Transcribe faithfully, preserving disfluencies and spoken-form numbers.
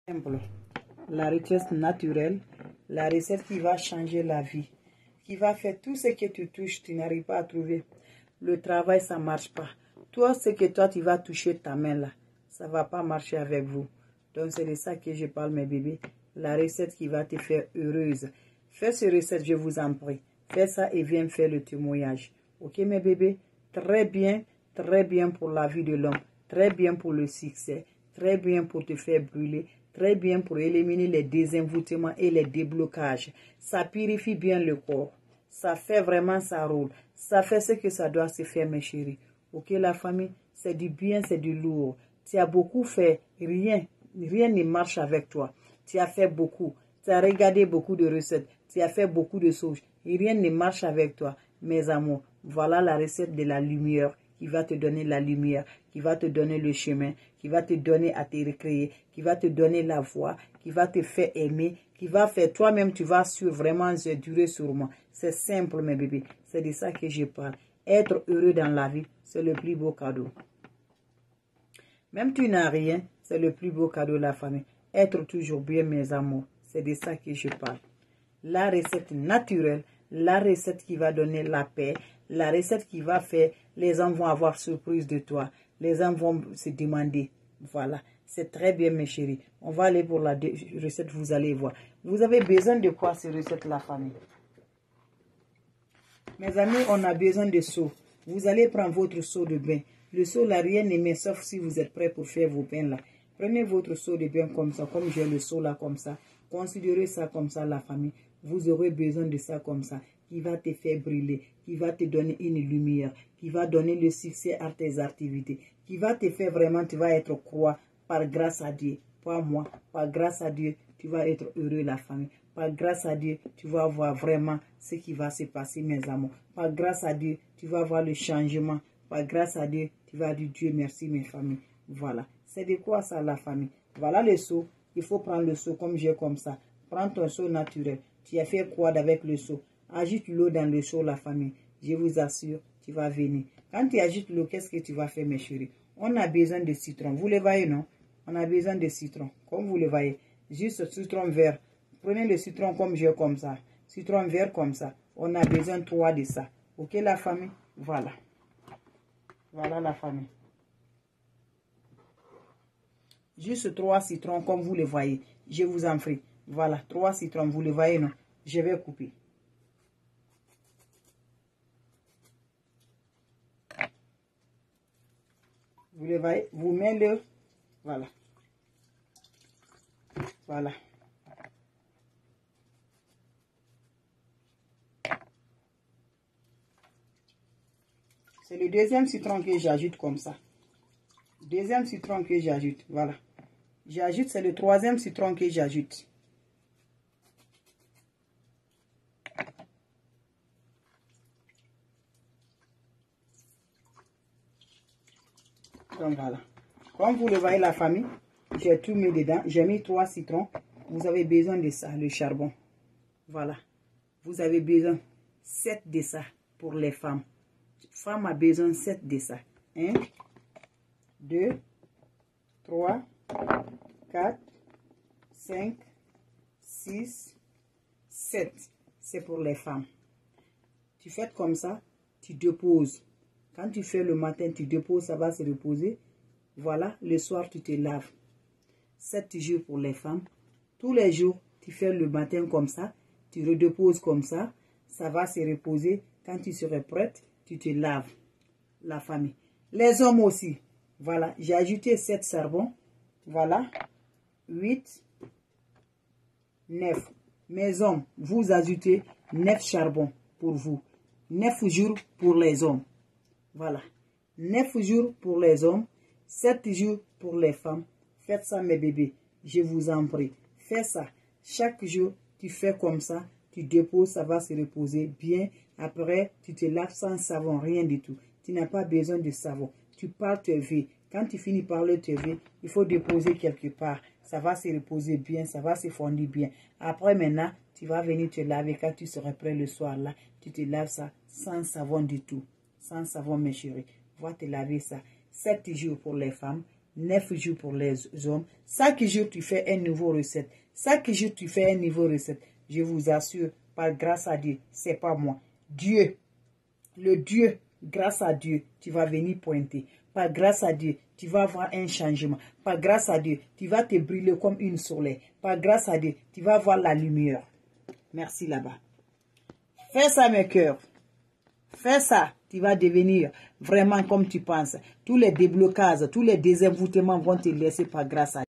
Simple. La recette naturelle, la recette qui va changer la vie, qui va faire tout ce que tu touches, tu n'arrives pas à trouver. Le travail, ça ne marche pas. Toi, ce que toi, tu vas toucher ta main là, ça ne va pas marcher avec vous. Donc, c'est de ça que je parle, mes bébés. La recette qui va te faire heureuse. Fais cette recette, je vous en prie. Fais ça et viens faire le témoignage. Ok, mes bébés? Très bien, très bien pour la vie de l'homme. Très bien pour le succès. Très bien pour te faire brûler. Très bien pour éliminer les désenvoûtements et les déblocages. Ça purifie bien le corps. Ça fait vraiment ça roule. Ça fait ce que ça doit se faire, mes chéris. Ok, la famille? C'est du bien, c'est du lourd. Tu as beaucoup fait. Rien, rien ne marche avec toi. Tu as fait beaucoup. Tu as regardé beaucoup de recettes. Tu as fait beaucoup de choses. Et rien ne marche avec toi. Mes amours, voilà la recette de la lumière qui va te donner la lumière, qui va te donner le chemin, qui va te donner à te recréer, qui va te donner la voix, qui va te faire aimer, qui va faire toi-même, tu vas sur vraiment durer sur moi. C'est simple, mes bébés. C'est de ça que je parle. Être heureux dans la vie, c'est le plus beau cadeau. Même tu n'as rien, c'est le plus beau cadeau de la famille. Être toujours bien, mes amours. C'est de ça que je parle. La recette naturelle, la recette qui va donner la paix, la recette qui va faire, les gens vont avoir surprise de toi. Les gens vont se demander. Voilà, c'est très bien, mes chéris. On va aller pour la recette, vous allez voir. Vous avez besoin de quoi, ces recettes, la famille? Mes amis, on a besoin de seau. Vous allez prendre votre seau de bain. Le seau là, rien ne met, sauf si vous êtes prêts pour faire vos bains là. Prenez votre seau de bain comme ça, comme j'ai le seau là comme ça. Considérez ça comme ça, la famille. Vous aurez besoin de ça comme ça, qui va te faire briller, qui va te donner une lumière, qui va donner le succès à tes activités, qui va te faire vraiment, tu vas être croix par grâce à Dieu. Pas moi, par grâce à Dieu, tu vas être heureux, la famille. Par grâce à Dieu, tu vas voir vraiment ce qui va se passer, mes amours. Par grâce à Dieu, tu vas voir le changement. Par grâce à Dieu, tu vas dire Dieu merci, mes familles. Voilà. C'est de quoi ça, la famille? Voilà le seau. Il faut prendre le seau comme j'ai comme ça. Prends ton seau naturel. Tu as fait quoi avec le seau? Agite l'eau dans le seau, la famille. Je vous assure, tu vas venir. Quand tu agites l'eau, qu'est-ce que tu vas faire, mes chéris? On a besoin de citron. Vous le voyez, non? On a besoin de citron. Comme vous le voyez. Juste citron vert. Prenez le citron comme j'ai comme ça. Citron vert comme ça. On a besoin trois de ça. Ok, la famille? Voilà. Voilà, la famille. Juste trois citrons comme vous le voyez. Je vous en prie. Voilà, trois citrons. Vous le voyez, non? Je vais couper. Vous le voyez? Vous mettez le... Voilà. Voilà. C'est le deuxième citron que j'ajoute comme ça. Deuxième citron que j'ajoute. Voilà. J'ajoute, c'est le troisième citron que j'ajoute. Donc voilà. Comme vous le voyez, la famille, j'ai tout mis dedans. J'ai mis trois citrons. Vous avez besoin de ça, le charbon. Voilà. Vous avez besoin sept de ça pour les femmes. Femme a besoin sept de ça. un, deux, trois, quatre, cinq, six, sept. C'est pour les femmes. Tu fais comme ça, tu déposes. Quand tu fais le matin, tu déposes, ça va se reposer. Voilà, le soir, tu te laves. sept jours pour les femmes. Tous les jours, tu fais le matin comme ça. Tu redéposes comme ça. Ça va se reposer. Quand tu seras prête, tu te laves. La famille. Les hommes aussi. Voilà, j'ai ajouté sept charbons. Voilà. huit, neuf. Mes hommes, vous ajoutez neuf charbons pour vous. neuf jours pour les hommes. Voilà. neuf jours pour les hommes. sept jours pour les femmes. Faites ça, mes bébés. Je vous en prie. Faites ça. Chaque jour, tu fais comme ça. Tu déposes, ça va se reposer bien. Après, tu te laves sans savon, rien du tout. Tu n'as pas besoin de savon. Tu pars te lever. Quand tu finis par le te lever, il faut déposer quelque part. Ça va se reposer bien, ça va se fondre bien. Après, maintenant, tu vas venir te laver quand tu seras prêt le soir là. Tu te laves ça sans savon du tout. Sans savon, mes chéris. Va te laver ça. sept jours pour les femmes, neuf jours pour les hommes. Chaque jour, tu fais une nouvelle recette. Chaque jour, tu fais une nouvelle recette. Je vous assure, par grâce à Dieu, c'est pas moi. Dieu, le Dieu, grâce à Dieu, tu vas venir pointer. Par grâce à Dieu, tu vas avoir un changement. Par grâce à Dieu, tu vas te brûler comme une soleil. Par grâce à Dieu, tu vas avoir la lumière. Merci là-bas. Fais ça, mes cœurs. Fais ça. Tu vas devenir vraiment comme tu penses. Tous les déblocages, tous les désenvoûtements vont te laisser par grâce à Dieu.